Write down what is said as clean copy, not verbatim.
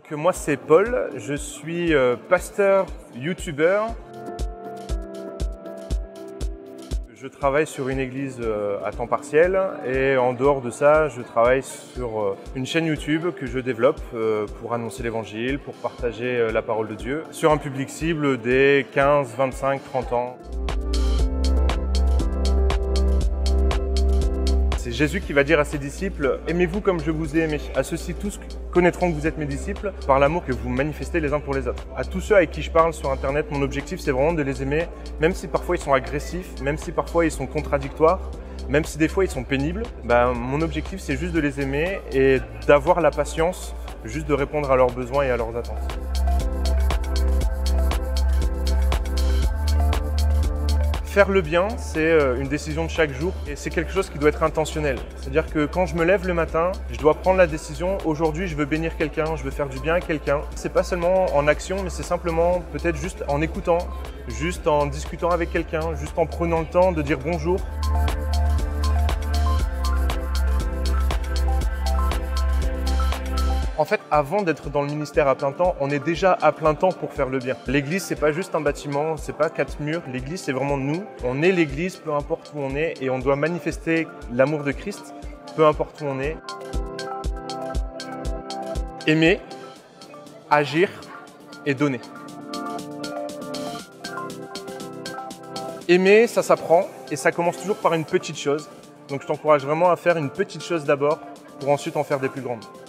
Donc moi c'est Paul, je suis pasteur, youtubeur. Je travaille sur une église à temps partiel et en dehors de ça, je travaille sur une chaîne YouTube que je développe pour annoncer l'évangile, pour partager la parole de Dieu sur un public cible des 15, 25, 30 ans. C'est Jésus qui va dire à ses disciples « Aimez-vous comme je vous ai aimé. À ceux-ci tous connaîtront que vous êtes mes disciples par l'amour que vous manifestez les uns pour les autres. » À tous ceux avec qui je parle sur Internet, mon objectif c'est vraiment de les aimer, même si parfois ils sont agressifs, même si parfois ils sont contradictoires, même si des fois ils sont pénibles. Mon objectif c'est juste de les aimer et d'avoir la patience juste de répondre à leurs besoins et à leurs attentes. Faire le bien, c'est une décision de chaque jour et c'est quelque chose qui doit être intentionnel. C'est-à-dire que quand je me lève le matin, je dois prendre la décision, aujourd'hui je veux bénir quelqu'un, je veux faire du bien à quelqu'un. C'est pas seulement en action, mais c'est simplement peut-être juste en écoutant, juste en discutant avec quelqu'un, juste en prenant le temps de dire bonjour. En fait, avant d'être dans le ministère à plein temps, on est déjà à plein temps pour faire le bien. L'église, c'est pas juste un bâtiment, c'est pas 4 murs. L'église, c'est vraiment nous. On est l'église, peu importe où on est, et on doit manifester l'amour de Christ, peu importe où on est. Aimer, agir et donner. Aimer, ça s'apprend et ça commence toujours par une petite chose. Donc je t'encourage vraiment à faire une petite chose d'abord pour ensuite en faire des plus grandes.